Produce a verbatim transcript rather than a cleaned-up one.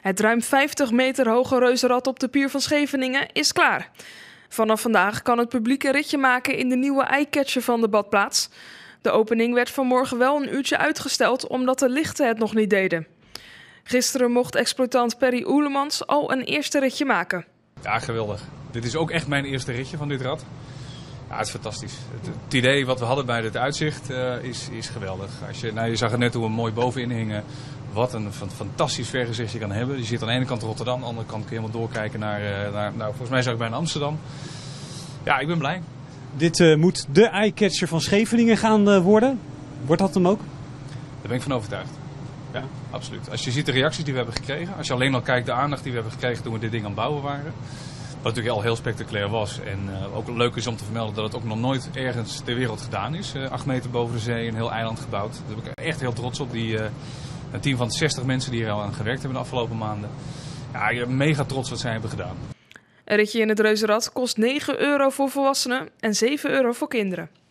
Het ruim vijftig meter hoge reuzenrad op de pier van Scheveningen is klaar. Vanaf vandaag kan het publiek een ritje maken in de nieuwe eyecatcher van de badplaats. De opening werd vanmorgen wel een uurtje uitgesteld omdat de lichten het nog niet deden. Gisteren mocht exploitant Perry Oelemans al een eerste ritje maken. Ja, geweldig. Dit is ook echt mijn eerste ritje van dit rad. Ja, het is fantastisch. Het, het idee wat we hadden bij het uitzicht uh, is, is geweldig. Als je, nou, je zag het net hoe we mooi bovenin hingen. Wat een fantastisch vergezicht je kan hebben. Je zit aan de ene kant Rotterdam, aan de andere kant kun je helemaal doorkijken naar, uh, naar nou, volgens mij zag ik bijna Amsterdam. Ja, ik ben blij. Dit uh, moet de eyecatcher van Scheveningen gaan uh, worden. Wordt dat hem ook? Daar ben ik van overtuigd. Ja, absoluut. Als je ziet de reacties die we hebben gekregen. Als je alleen al kijkt de aandacht die we hebben gekregen toen we dit ding aan het bouwen waren. Wat natuurlijk al heel spectaculair was. En uh, ook leuk is om te vermelden dat het ook nog nooit ergens ter wereld gedaan is. Uh, acht meter boven de zee, een heel eiland gebouwd. Daar ben ik echt heel trots op. Die, uh, een team van zestig mensen die hier al aan gewerkt hebben de afgelopen maanden. Ja, ik ben mega trots wat zij hebben gedaan. Een ritje in het reuzenrad kost negen euro voor volwassenen en zeven euro voor kinderen.